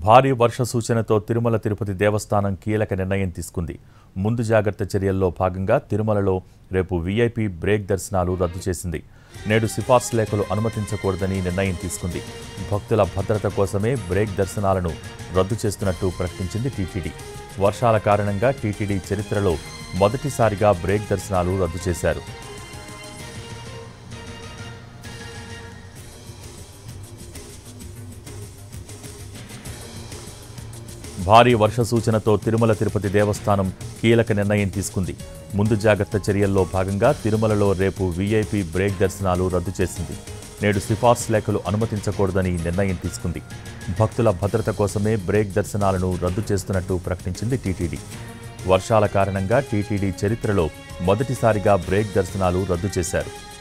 భారీ వర్ష సూచనతో తిరుమల తిరుపతి దేవస్థానం కీలక నిర్ణయం తీసుకుంది. ముందు జాగ్రత్త చర్యల్లో భాగంగా తిరుమలలో రేపు వీఐపీ బ్రేక్ దర్శనాలు రద్దు చేసింది. నేడు సిఫార్సు లేఖలు అనుమతించకూడదని నిర్ణయం తీసుకుంది. భక్తుల భద్రత కోసమే బ్రేక్ దర్శనాలను రద్దు చేస్తున్నట్టు ప్రకటించింది టీటీడీ. వర్షాల కారణంగా టీటీడీ చరిత్రలో మొదటిసారిగా బ్రేక్ దర్శనాలు రద్దు చేశారు. భారీ వర్ష సూచనతో తిరుమల తిరుపతి దేవస్థానం కీలక నిర్ణయం తీసుకుంది. ముందు జాగ్రత్త చర్యల్లో భాగంగా తిరుమలలో రేపు వీఐపీ బ్రేక్ దర్శనాలు రద్దు చేసింది. నేడు సిఫార్సు లేఖలు అనుమతించకూడదని నిర్ణయం తీసుకుంది. భక్తుల భద్రత కోసమే బ్రేక్ దర్శనాలను రద్దు చేస్తున్నట్టు ప్రకటించింది టీటీడీ. వర్షాల కారణంగా టీటీడీ చరిత్రలో మొదటిసారిగా బ్రేక్ దర్శనాలు రద్దు చేశారు.